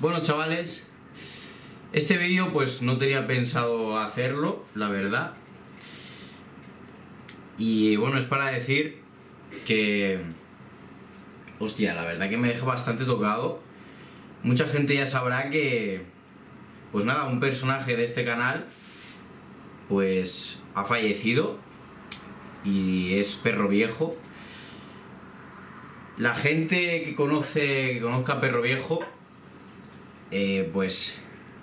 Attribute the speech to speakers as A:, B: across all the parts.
A: Bueno, chavales, este vídeo pues no tenía pensado hacerlo, la verdad. Y bueno, es para decir que... Hostia, la verdad que me deja bastante tocado. Mucha gente ya sabrá que... Pues nada, un personaje de este canal pues ha fallecido y es Perro Viejo. La gente que conozca a Perro Viejo pues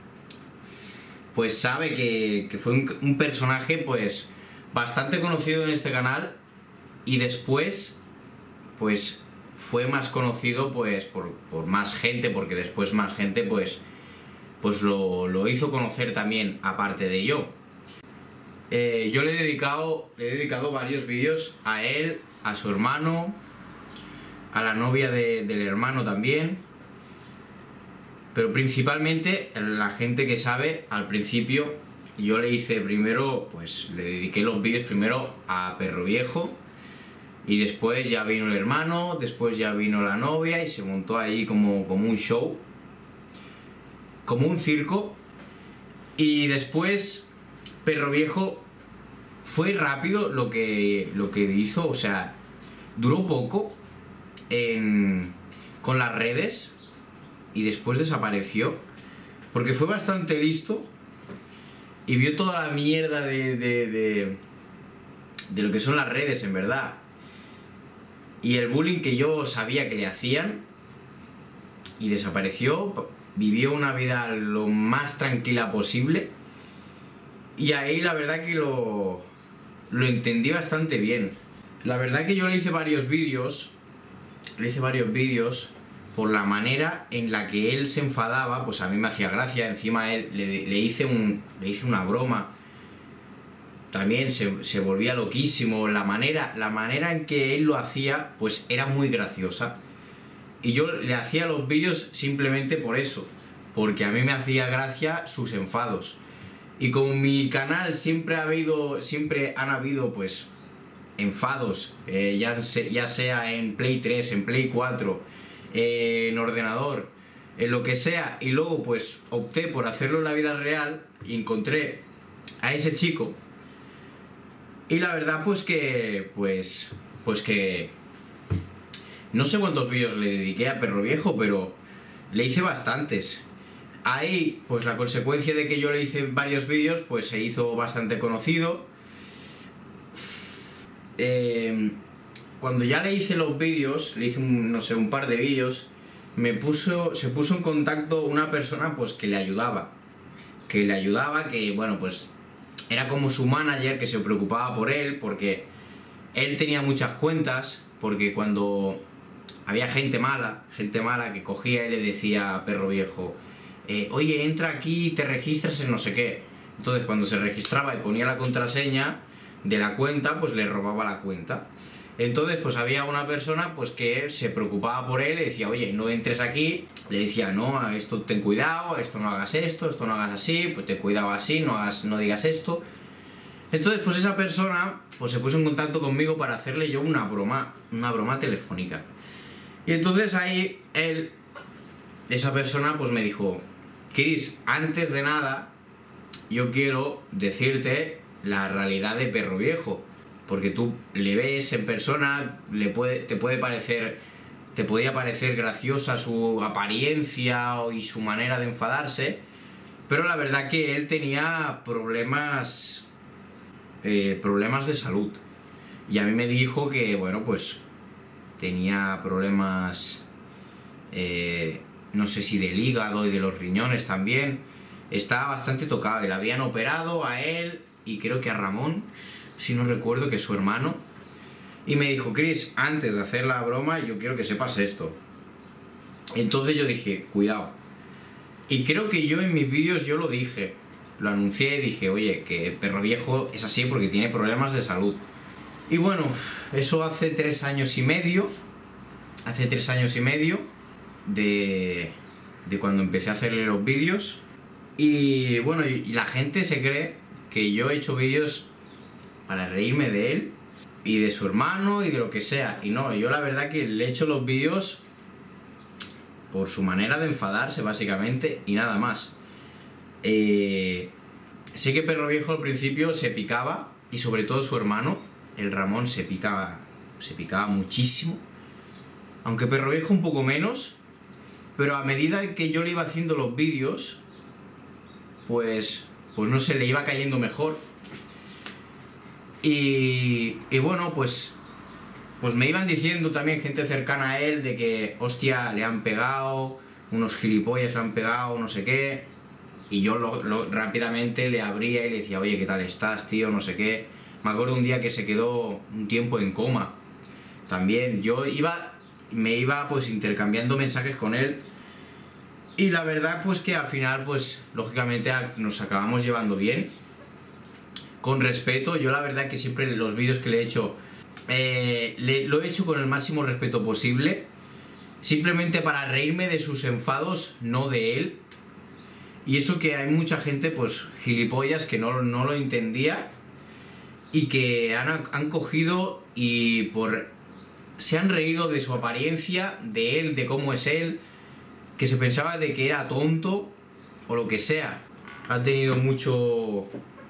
A: sabe que fue un personaje pues bastante conocido en este canal, y después pues fue más conocido pues por más gente, porque después más gente pues lo hizo conocer también, aparte de yo. Yo le he dedicado varios vídeos a él, a su hermano, a la novia del hermano también, pero principalmente la gente que sabe, al principio yo le hice primero, pues le dediqué los vídeos primero a Perro Viejo, y después ya vino el hermano, después ya vino la novia y se montó ahí como un show, como un circo. Y después Perro Viejo fue rápido lo que hizo, o sea, duró poco con las redes y después desapareció, porque fue bastante listo y vio toda la mierda de lo que son las redes, en verdad, y el bullying que yo sabía que le hacían, y desapareció. Vivió una vida lo más tranquila posible, y ahí la verdad que lo entendí bastante bien. La verdad que yo le hice varios vídeos por la manera en la que él se enfadaba, pues a mí me hacía gracia. Encima a él le hice una broma, también se volvía loquísimo. La manera en que él lo hacía pues era muy graciosa, y yo le hacía los vídeos simplemente por eso, porque a mí me hacía gracia sus enfados. Y como en mi canal siempre han habido pues enfados, ya sea en Play 3, en Play 4, en ordenador, en lo que sea, y luego pues opté por hacerlo en la vida real y encontré a ese chico, y la verdad pues que no sé cuántos vídeos le dediqué a Perro Viejo, pero le hice bastantes. Ahí pues la consecuencia de que yo le hice varios vídeos pues se hizo bastante conocido. Cuando ya le hice los vídeos, le hice un par de vídeos, se puso en contacto una persona pues que le ayudaba, que bueno, pues era como su manager, que se preocupaba por él, porque él tenía muchas cuentas, porque cuando había gente mala que cogía y le decía a Perro Viejo, oye, entra aquí y te registras en no sé qué. Entonces cuando se registraba y ponía la contraseña de la cuenta, pues le robaba la cuenta. Entonces pues había una persona pues que se preocupaba por él, le decía, oye, no entres aquí. Le decía, no, esto ten cuidado, esto no hagas esto no hagas así, pues ten cuidado así, no digas esto. Entonces pues esa persona pues se puso en contacto conmigo para hacerle yo una broma telefónica. Y entonces ahí esa persona pues me dijo, Chris, antes de nada yo quiero decirte la realidad de Perro Viejo, porque tú le ves en persona, te podía parecer graciosa su apariencia y su manera de enfadarse, pero la verdad que él tenía problemas de salud, y a mí me dijo que bueno, pues tenía problemas, no sé si del hígado y de los riñones también. Estaba bastante tocado, le habían operado a él y creo que a Ramón, si no recuerdo, que es su hermano. Y me dijo, Chris, antes de hacer la broma yo quiero que sepas esto. Entonces yo dije, cuidado. Y creo que yo en mis vídeos yo lo dije, lo anuncié, dije, oye, que Perro Viejo es así porque tiene problemas de salud. Y bueno, eso hace 3 años y medio. Hace 3 años y medio de cuando empecé a hacerle los vídeos. Y bueno, y la gente se cree que yo he hecho vídeos para reírme de él y de su hermano y de lo que sea. Y no, yo la verdad que le he hecho los vídeos por su manera de enfadarse básicamente y nada más. Sé que Perro Viejo al principio se picaba, y sobre todo su hermano, el Ramón, se picaba muchísimo, aunque Perro Viejo un poco menos, pero a medida que yo le iba haciendo los vídeos, pues no sé, le iba cayendo mejor. Y bueno, pues me iban diciendo también gente cercana a él de que, hostia, le han pegado, unos gilipollas le han pegado, no sé qué. Y yo rápidamente le abría y le decía, oye, ¿qué tal estás, tío? No sé qué. Me acuerdo un día que se quedó un tiempo en coma. También yo me iba pues intercambiando mensajes con él. Y la verdad pues que al final pues lógicamente nos acabamos llevando bien. Con respeto. Yo la verdad que siempre los vídeos que le he hecho lo he hecho con el máximo respeto posible. Simplemente para reírme de sus enfados, no de él. Y eso que hay mucha gente, pues, gilipollas, que no lo entendía y que han cogido y se han reído de su apariencia, de él, de cómo es él, que se pensaba de que era tonto o lo que sea. Ha tenido mucho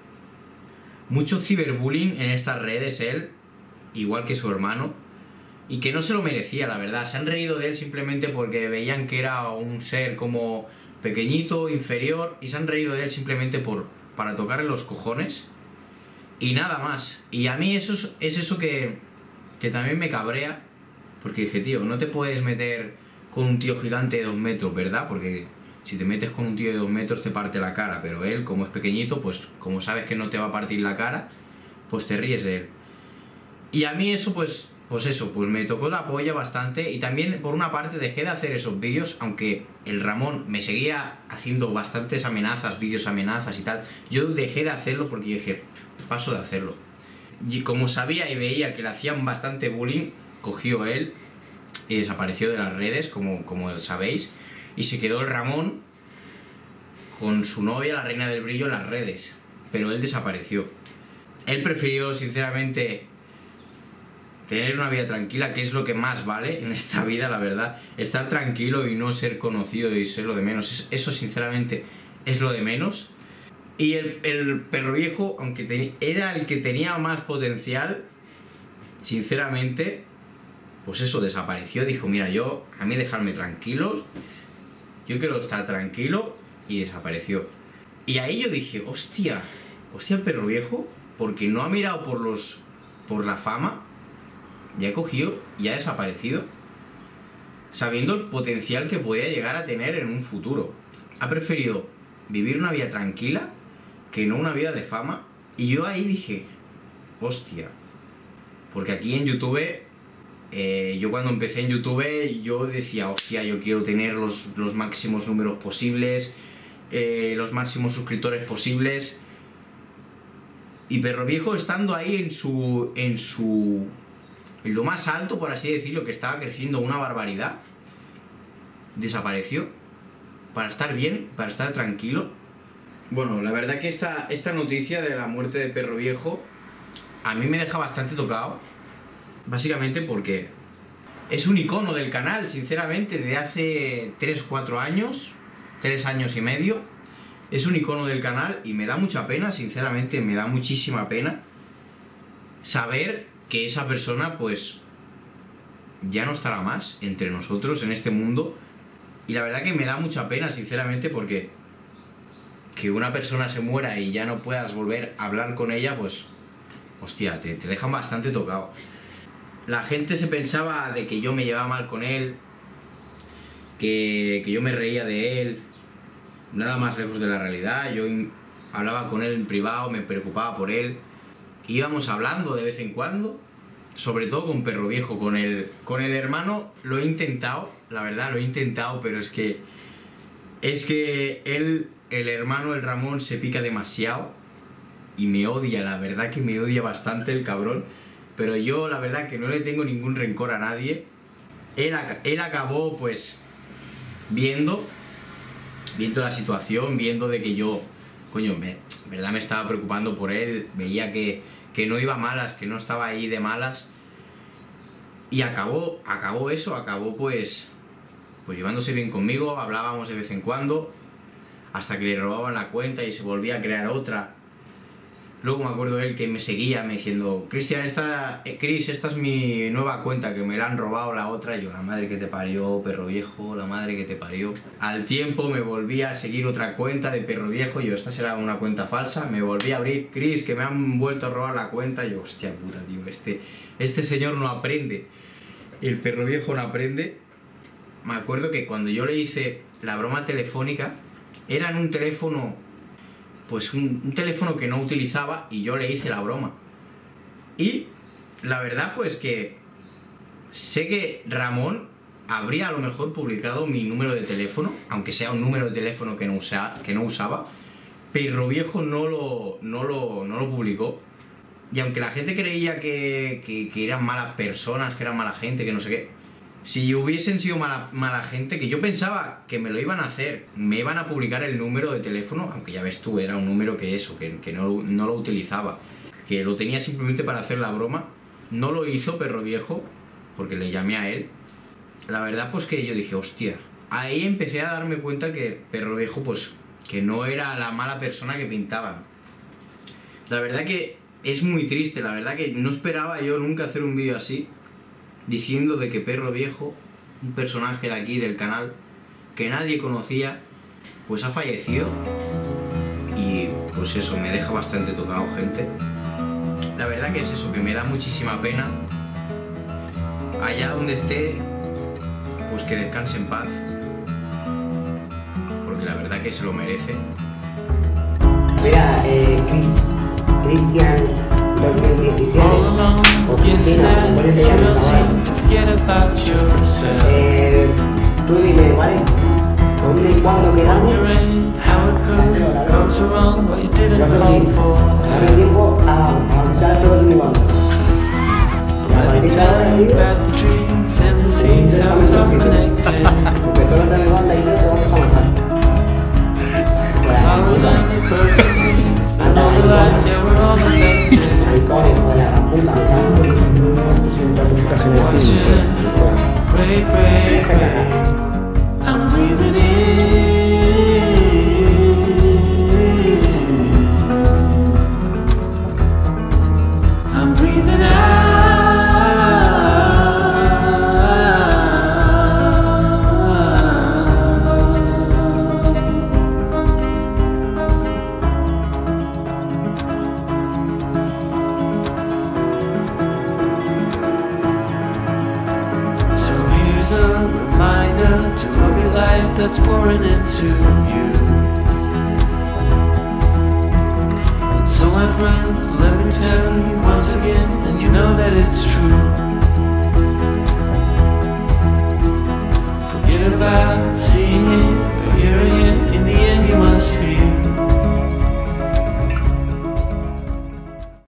A: ciberbullying en estas redes él, igual que su hermano, y que no se lo merecía, la verdad. Se han reído de él simplemente porque veían que era un ser como pequeñito, inferior, y se han reído de él simplemente para tocarle los cojones y nada más. Y a mí es eso que también me cabrea, porque dije, tío, no te puedes meter con un tío gigante de 2 metros, ¿verdad? Porque si te metes con un tío de 2 metros te parte la cara, pero él, como es pequeñito, pues como sabes que no te va a partir la cara, pues te ríes de él. Y a mí eso pues me tocó la polla bastante. Y también por una parte dejé de hacer esos vídeos, aunque el Ramón me seguía haciendo bastantes amenazas, vídeos amenazas y tal. Yo dejé de hacerlo porque yo dije, paso de hacerlo. Y como sabía y veía que le hacían bastante bullying, cogió él y desapareció de las redes, como sabéis. Y se quedó el Ramón con su novia, la Reina del Brillo, en las redes. Pero él desapareció. Él prefirió, sinceramente, tener una vida tranquila, que es lo que más vale en esta vida, la verdad. Estar tranquilo y no ser conocido y ser lo de menos. Eso, sinceramente, es lo de menos. Y el Perro Viejo, aunque era el que tenía más potencial, sinceramente, pues eso, desapareció. Dijo, mira, a mí dejarme tranquilos, yo quiero estar tranquilo, y desapareció. Y ahí yo dije, hostia, el Perro Viejo, porque no ha mirado por la fama, ya ha cogido, ya ha desaparecido, sabiendo el potencial que podía llegar a tener en un futuro. Ha preferido vivir una vida tranquila que no una vida de fama. Y yo ahí dije, hostia, porque aquí en YouTube, yo cuando empecé en YouTube, yo decía, hostia, yo quiero tener los máximos números posibles, los máximos suscriptores posibles. Y Perro Viejo, estando ahí en lo más alto, por así decirlo, que estaba creciendo una barbaridad, desapareció para estar bien, para estar tranquilo. Bueno, la verdad que esta noticia de la muerte de Perro Viejo a mí me deja bastante tocado, básicamente porque es un icono del canal, sinceramente, de hace 3-4 años, 3 años y medio. Es un icono del canal y me da mucha pena, sinceramente, me da muchísima pena saber que esa persona pues ya no estará más entre nosotros en este mundo. Y la verdad que me da mucha pena, sinceramente, porque que una persona se muera y ya no puedas volver a hablar con ella, pues hostia, te dejan bastante tocado. La gente se pensaba de que yo me llevaba mal con él, que yo me reía de él. Nada más lejos de la realidad. Yo hablaba con él en privado, me preocupaba por él. Íbamos hablando de vez en cuando, sobre todo con Perro Viejo. Con el hermano lo he intentado, la verdad, lo he intentado, pero es que él, el hermano, el Ramón, se pica demasiado y me odia, la verdad que me odia bastante el cabrón. Pero yo, la verdad, que no le tengo ningún rencor a nadie. Él acabó, pues, viendo la situación, viendo de que yo, coño, verdad me estaba preocupando por él, veía que no iba a malas, que no estaba ahí de malas, y acabó eso, acabó pues pues llevándose bien conmigo, hablábamos de vez en cuando, hasta que le robaban la cuenta y se volvía a crear otra. Luego me acuerdo él que me seguía, me diciendo, Cristian, Chris, esta es mi nueva cuenta, que me la han robado la otra. Y yo, la madre que te parió, perro viejo, la madre que te parió. Al tiempo me volví a seguir otra cuenta de perro viejo, yo, esta será una cuenta falsa. Me volví a abrir, Chris, que me han vuelto a robar la cuenta. Yo, hostia puta, tío, este señor no aprende. El perro viejo no aprende. Me acuerdo que cuando yo le hice la broma telefónica, era en un teléfono, pues un teléfono que no utilizaba, y yo le hice la broma. Y la verdad pues que sé que Ramón habría a lo mejor publicado mi número de teléfono, aunque sea un número de teléfono que no usaba. Perro viejo no lo publicó. Y aunque la gente creía que eran malas personas, que eran mala gente, que no sé qué, si hubiesen sido mala gente, que yo pensaba que me lo iban a hacer, me iban a publicar el número de teléfono, aunque ya ves tú, era un número que no lo utilizaba, que lo tenía simplemente para hacer la broma. No lo hizo perro viejo, porque le llamé a él. La verdad pues que yo dije, hostia, ahí empecé a darme cuenta que perro viejo pues que no era la mala persona que pintaban. La verdad que es muy triste, la verdad que no esperaba yo nunca hacer un vídeo así, diciendo de que perro viejo, un personaje de aquí del canal que nadie conocía, pues ha fallecido. Y pues eso, me deja bastante tocado, gente. La verdad que es eso, que me da muchísima pena. Allá donde esté, pues que descanse en paz, porque la verdad que se lo merece.
B: Mira, Cristian 2017, Oficina, tú dime, ¿vale? ¿Dónde y cuándo quedamos? Yo dame tiempo a usar todo mi bando. Y a partir de ahora, porque solo te me banda y no te vamos a matar.
C: I'm breathing in, I'm breathing out. So here's a reminder to look at life that's pouring into you. And so my friend, let me tell you once again, and you know that it's true.